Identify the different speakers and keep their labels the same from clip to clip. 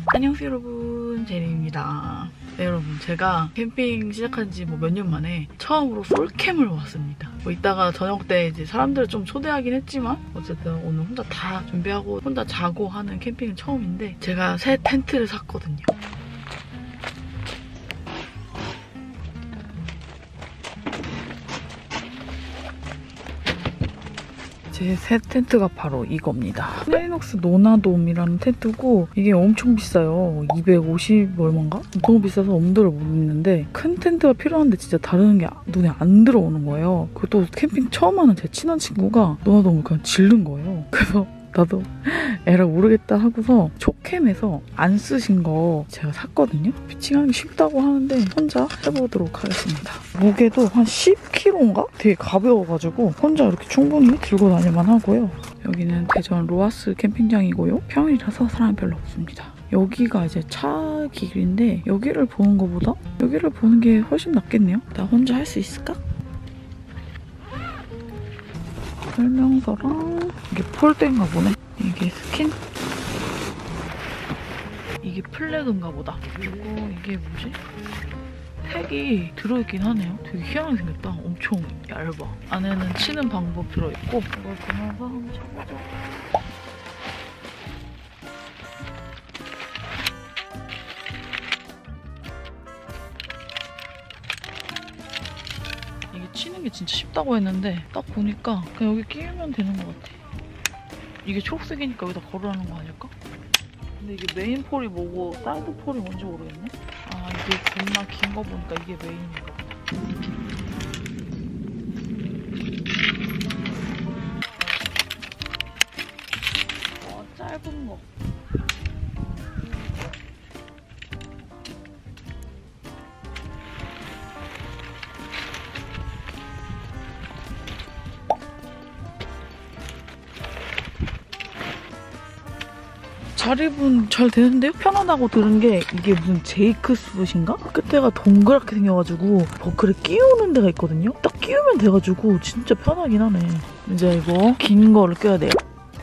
Speaker 1: 안녕하세요 여러분, 제니입니다. 네, 여러분, 제가 캠핑 시작한 지 몇 년 만에 처음으로 솔캠을 왔습니다. 이따가 저녁 때 이제 사람들을 좀 초대하긴 했지만 어쨌든 오늘 혼자 다 준비하고 혼자 자고 하는 캠핑은 처음인데 제가 새 텐트를 샀거든요. 제 새 텐트가 바로 이겁니다. 스네이녹스 노나돔이라는 텐트고 이게 엄청 비싸요. 250 얼마인가? 너무 비싸서 엄두를 못 냈는데 큰 텐트가 필요한데 진짜 다른 게 눈에 안 들어오는 거예요. 그리고 또 캠핑 처음 하는 제 친한 친구가 노나돔을 그냥 지른 거예요. 그래서 나도 에라 모르겠다 하고서 초캠에서 안 쓰신 거 제가 샀거든요. 피칭하기 쉽다고 하는데 혼자 해보도록 하겠습니다. 무게도 한 10kg인가? 되게 가벼워가지고 혼자 이렇게 충분히 들고 다닐만 하고요. 여기는 대전 로하스 캠핑장이고요. 평일이라서 사람이 별로 없습니다. 여기가 이제 차 길인데 여기를 보는 것보다 여기를 보는 게 훨씬 낫겠네요. 나 혼자 할 수 있을까? 설명서랑 이게 폴대인가 보네. 이게 스킨? 이게 플래그인가 보다. 그리고 이게 뭐지? 택이 들어있긴 하네요. 되게 희한하게 생겼다. 엄청 얇아. 안에는 치는 방법 들어있고 이걸 보면서 한번 쳐보자. 이게 치는 게 진짜 쉽다고 했는데 딱 보니까 그냥 여기 끼우면 되는 것 같아. 이게 초록색이니까 여기다 걸으라는 거 아닐까? 근데 이게 메인 폴이 뭐고 사이드 폴이 뭔지 모르겠네? 아, 이게 겁나 긴 거 보니까 이게 메인인가 보다. 짧은 거. 자립은 잘 되는데요? 편하다고 들은 게 이게 무슨 제이크스붓인가? 끝에가 동그랗게 생겨가지고 버클에 끼우는 데가 있거든요? 딱 끼우면 돼가지고 진짜 편하긴 하네. 이제 이거 긴 거를 껴야 돼요.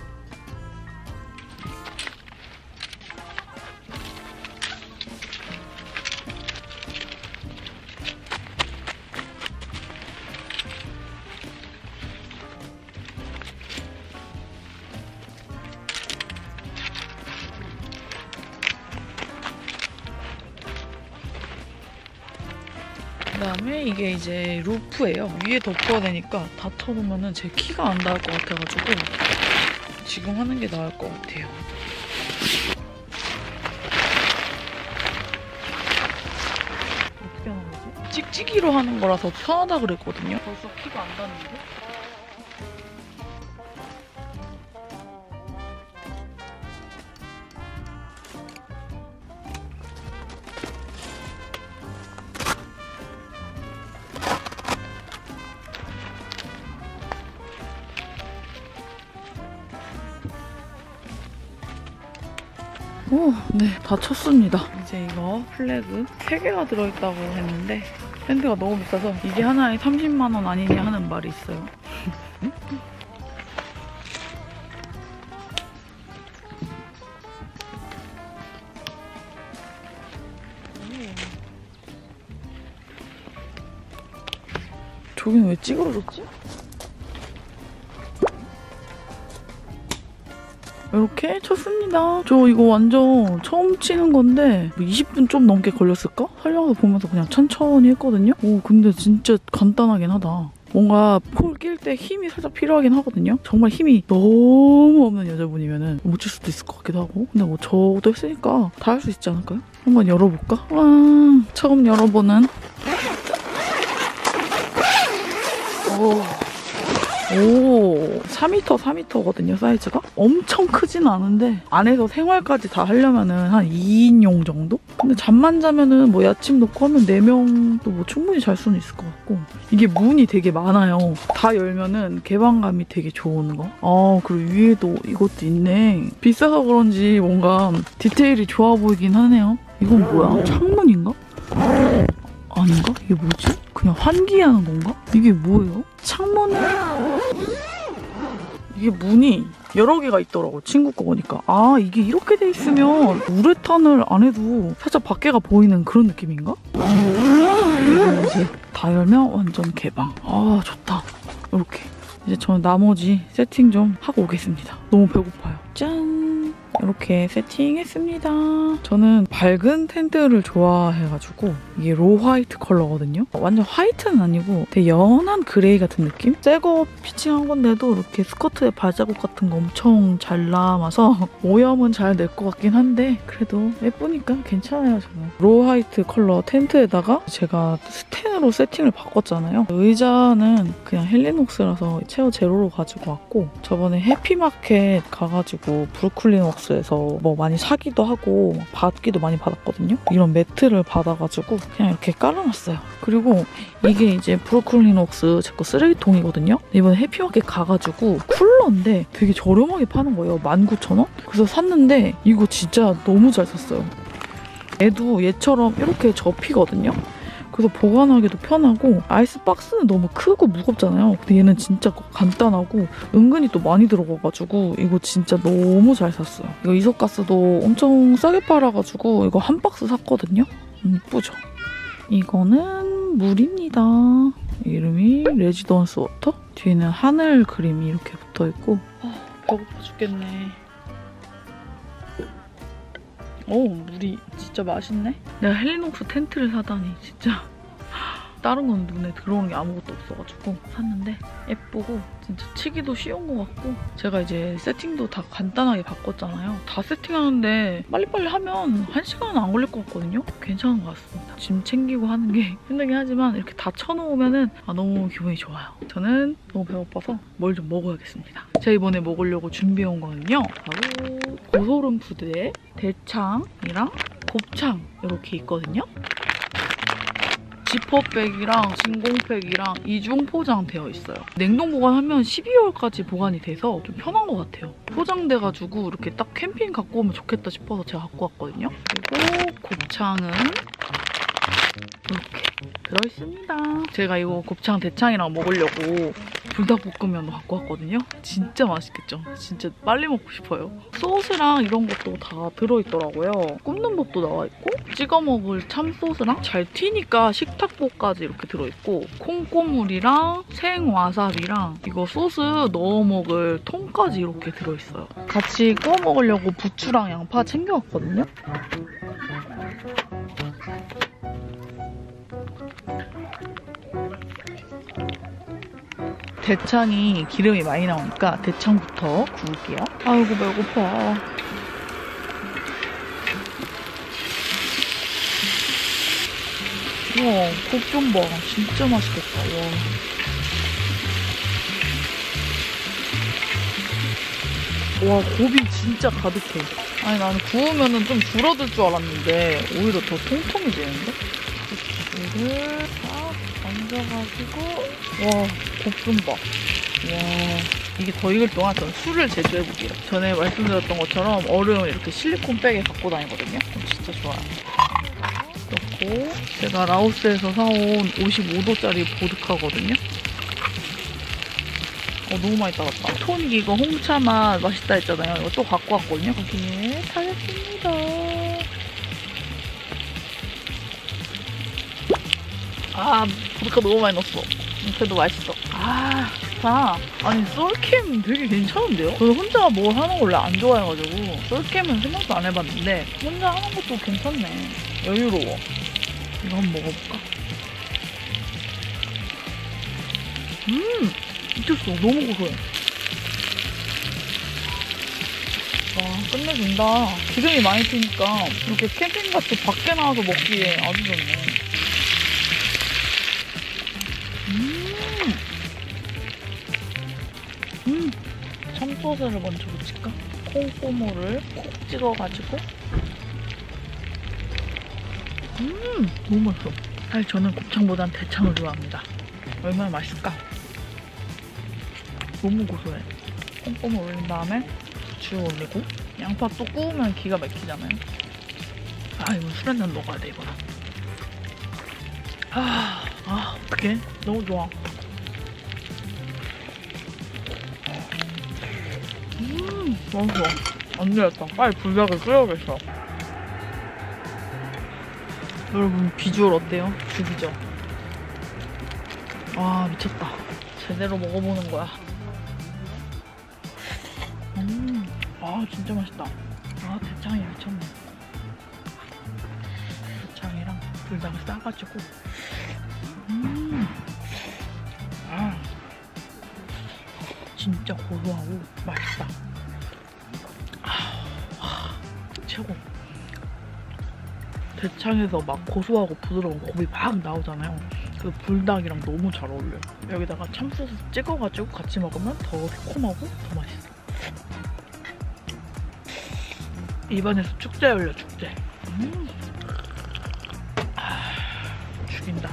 Speaker 1: 그다음에 이게 이제 루프예요. 위에 덮어야 되니까 닫혀놓으면 제 키가 안 닿을 것 같아가지고 지금 하는 게 나을 것 같아요. 어떻게 하는 거지? 찍찍이로 하는 거라서 편하다 그랬거든요. 벌써 키가 안 닿는데? 오, 네, 다 쳤습니다. 이제 이거 플래그 3개가 들어있다고 했는데 밴드가 너무 비싸서 이게 하나에 30만 원 아니냐 하는 말이 있어요. 저기는 왜 찌그러졌지? 이렇게 쳤습니다. 저 이거 완전 처음 치는 건데 20분 좀 넘게 걸렸을까? 설명서 보면서 그냥 천천히 했거든요. 오, 근데 진짜 간단하긴 하다. 뭔가 폴 낄 때 힘이 살짝 필요하긴 하거든요. 정말 힘이 너무 없는 여자분이면 못 칠 수도 있을 것 같기도 하고. 근데 뭐 저도 했으니까 다 할 수 있지 않을까요? 한번 열어볼까? 와, 처음 열어보는 오, 4m거든요, 사이즈가. 엄청 크진 않은데 안에서 생활까지 다 하려면은 한 2인용 정도? 근데 잠만 자면은 뭐 야침 놓고 하면 4명도 뭐 충분히 잘 수는 있을 것 같고. 이게 문이 되게 많아요. 다 열면은 개방감이 되게 좋은 거. 아, 그리고 위에도 이것도 있네. 비싸서 그런지 뭔가 디테일이 좋아 보이긴 하네요. 이건 뭐야? 창문인가? 아닌가? 이게 뭐지? 그냥 환기하는 건가? 이게 뭐예요? 창문을 이게 문이 여러 개가 있더라고, 친구 거 보니까. 아, 이게 이렇게 돼 있으면 우레탄을 안 해도 살짝 밖에가 보이는 그런 느낌인가? 이제 다 열면 완전 개방. 아, 좋다. 이렇게. 이제 저는 나머지 세팅 좀 하고 오겠습니다. 너무 배고파요. 짠! 이렇게 세팅했습니다. 저는 밝은 텐트를 좋아해가지고 이게 로 화이트 컬러거든요. 완전 화이트는 아니고 되게 연한 그레이 같은 느낌? 새거 피칭한 건데도 이렇게 스커트에 발자국 같은 거 엄청 잘 남아서 오염은 잘 낼 것 같긴 한데 그래도 예쁘니까 괜찮아요, 저는. 로 화이트 컬러 텐트에다가 제가 스텐으로 세팅을 바꿨잖아요. 의자는 그냥 헬리녹스라서 체어 제로로 가지고 왔고 저번에 해피마켓 가가지고 브루클린 웍스에서 뭐 많이 사기도 하고 받기도 많이 받았거든요. 이런 매트를 받아가지고 그냥 이렇게 깔아놨어요. 그리고 이게 이제 브루클린 웍스 제 거 쓰레기통이거든요. 이번에 해피마켓 가가지고 쿨러인데 되게 저렴하게 파는 거예요. 19,000원? 그래서 샀는데 이거 진짜 너무 잘 샀어요. 얘도 얘처럼 이렇게 접히거든요. 그래서 보관하기도 편하고 아이스박스는 너무 크고 무겁잖아요. 근데 얘는 진짜 간단하고 은근히 또 많이 들어가가지고 이거 진짜 너무 잘 샀어요. 이거 이소가스도 엄청 싸게 팔아가지고 이거 한 박스 샀거든요. 이쁘죠? 이거는 물입니다. 이름이 레지던스 워터? 뒤에는 하늘 그림이 이렇게 붙어있고 배고파 죽겠네. 오, 물이 진짜 맛있네. 내가 헬리녹스 텐트를 사다니 진짜 다른 건 눈에 들어오는 게 아무것도 없어가지고 샀는데 예쁘고 진짜 치기도 쉬운 것 같고 제가 이제 세팅도 다 간단하게 바꿨잖아요. 다 세팅하는데 빨리빨리 하면 1시간은 안 걸릴 것 같거든요. 괜찮은 것 같습니다. 짐 챙기고 하는 게 힘들긴 하지만 이렇게 다 쳐놓으면 너무 기분이 좋아요. 저는 너무 배고파서 뭘 좀 먹어야겠습니다. 제가 이번에 먹으려고 준비해온 거는요. 바로 고소름 푸드의 대창이랑 곱창 이렇게 있거든요. 지퍼백이랑 진공팩이랑 이중 포장되어 있어요. 냉동 보관하면 12월까지 보관이 돼서 좀 편한 것 같아요. 포장돼가지고 이렇게 딱 캠핑 갖고 오면 좋겠다 싶어서 제가 갖고 왔거든요. 그리고 곱창은 이렇게 들어있습니다. 제가 이거 곱창 대창이랑 먹으려고 불닭볶음면도 갖고 왔거든요. 진짜 맛있겠죠? 진짜 빨리 먹고 싶어요. 소스랑 이런 것도 다 들어있더라고요. 굽는 법도 나와있고 찍어 먹을 참소스랑 잘 튀니까 식탁보까지 이렇게 들어있고 콩고물이랑 생와사비랑 이거 소스 넣어 먹을 통까지 이렇게 들어있어요. 같이 구워 먹으려고 부추랑 양파 챙겨왔거든요. 대창이 기름이 많이 나오니까 대창부터 구울게요. 아이고 배고파. 우와, 곱 좀 봐. 진짜 맛있겠다. 와, 곱이 진짜 가득해. 아니 나는 구우면은 좀 줄어들 줄 알았는데 오히려 더 통통해지는데? 이거를 딱 얹어가지고 와, 곱 좀 봐. 와, 이게 더 익을 동안 전 술을 제조해볼게요. 전에 말씀드렸던 것처럼 얼음을 이렇게 실리콘백에 갖고 다니거든요. 진짜 좋아요. 그렇고 제가 라오스에서 사온 55도짜리 보드카거든요. 너무 많이 따랐다. 토닉 이거 홍차 맛 맛있다 했잖아요. 이거 또 갖고 왔거든요. 거기에 타겠습니다. 아, 보드카 너무 많이 넣었어. 그래도 맛있어. 아, 좋다. 아니, 썰캠 되게 괜찮은데요? 저는 혼자 뭘 하는 걸 원래 안 좋아해가지고 썰캠은 생각도 안 해봤는데 혼자 하는 것도 괜찮네. 여유로워. 이거 한번 먹어볼까? 미쳤어. 너무 고소해. 와, 끝내준다. 기름이 많이 튀니까 이렇게 캠핑같이 밖에 나와서 먹기에 아주 좋네. 참소스를 먼저 붙일까? 콩고물을 콕 찍어가지고 너무 맛있어. 사실 저는 곱창보단 대창을 좋아합니다. 얼마나 맛있을까? 너무 고소해. 콩고물 올린 다음에 부추 올리고 양파 또 구우면 기가 막히잖아요. 아, 이거 술 한잔 먹어야 돼, 이거는. 어떡해. 너무 좋아. 맛있어. 안 되겠다. 빨리 불닭을 끓여야겠어. 여러분 비주얼 어때요? 죽이죠? 와 미쳤다. 제대로 먹어보는 거야. 아 진짜 맛있다. 아 대창이 미쳤네. 대창이랑 불닭을 싸가지고 아 진짜 고소하고 맛있다. 최고. 대창에서 막 고소하고 부드러운 곱이 막 나오잖아요. 그 불닭이랑 너무 잘 어울려요. 여기다가 참소스 찍어가지고 같이 먹으면 더 새콤하고 더 맛있어. 입안에서 축제 열려 축제. 죽인다.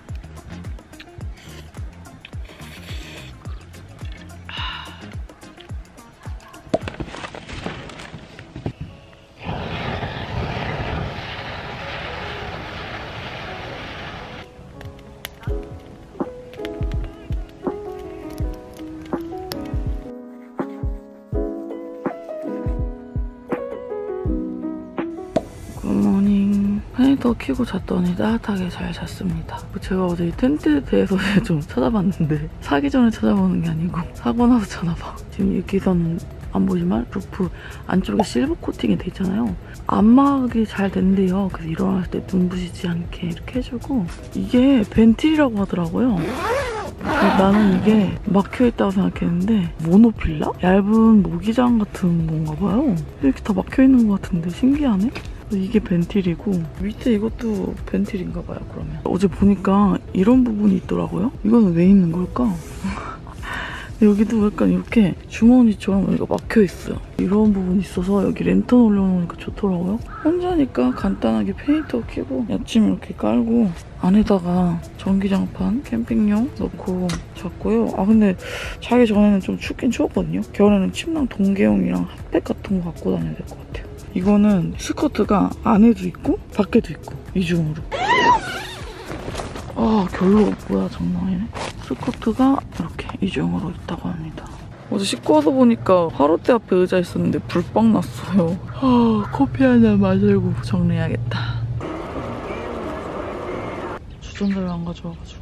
Speaker 1: 굿모닝. 페인터 켜고 잤더니 따뜻하게 잘 잤습니다. 제가 어제 이 텐트에 대해서 좀 찾아봤는데 사기 전에 찾아보는 게 아니고 사고 나서 찾아봐. 지금 여기서는 안 보이지만 루프 안쪽에 실버 코팅이 돼 있잖아요. 안막이 잘 된대요. 그래서 일어났을 때 눈부시지 않게 이렇게 해주고 이게 벤틸이라고 하더라고요. 나는 이게 막혀있다고 생각했는데 모노필라? 얇은 모기장 같은 건가 봐요. 이렇게 다 막혀있는 것 같은데 신기하네? 이게 벤틸이고 밑에 이것도 벤틸인가 봐요. 그러면 어제 보니까 이런 부분이 있더라고요. 이거는 왜 있는 걸까? 여기도 약간 이렇게 주머니처럼 여기가 막혀있어요. 이런 부분이 있어서 여기 랜턴 올려놓으니까 좋더라고요. 혼자니까 간단하게 페인터 켜고 아침에 이렇게 깔고 안에다가 전기장판 캠핑용 넣고 잤고요. 아 근데 자기 전에는 좀 춥긴 추웠거든요. 겨울에는 침낭 동계용이랑 핫팩 같은 거 갖고 다녀야 될 것 같아요. 이거는 스커트가 안에도 있고 밖에도 있고 이중으로. 아 결로 뭐야 장난 아니네. 스커트가 이렇게 이중으로 있다고 합니다. 어제 씻고 와서 보니까 화롯대 앞에 의자 있었는데 불빵 났어요. 아 커피 한잔 마시고 정리해야겠다. 주전자를 안 가져와가지고